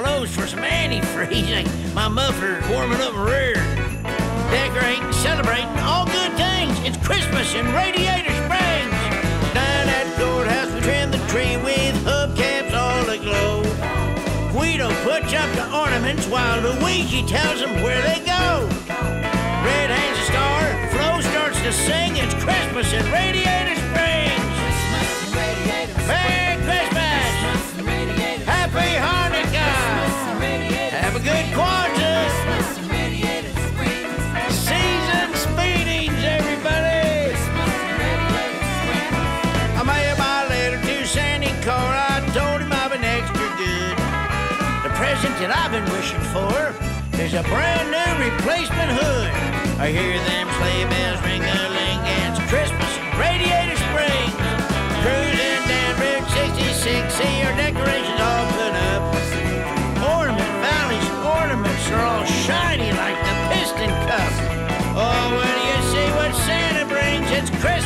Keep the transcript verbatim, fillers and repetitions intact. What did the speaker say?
flows for some antifreeze. Like my muffler's warming up rear. Decorating, celebrating, all good things. It's Christmas in Radiator Springs. Down at the courthouse, we trim the tree with hubcaps all aglow. Guido puts up the ornaments while Luigi tells them where they go. Red hands a star, Flo starts to sing. It's Christmas in Radiator Springs. Christmas in Radiator Springs. Merry Christmas. Christmas in Radiator Springs. Happy Hanukkah. Christmas in Radiator Have a good Kwanzaa. Christmas in Radiator Springs. Season speedings, everybody. Christmas in Radiator Springs. I mailed my letter to Sandy Cora. I told him I've been extra good. The present that I've been wishing for is a brand new replacement hood. I hear them sleigh bells ring-a-ling. It's Christmas in Radiator Springs. Cruising down Route sixty-six, see our decorations all put up. Ornament Valley's ornaments are all shiny like the piston cup. Oh, when you see what Santa brings, it's Christmas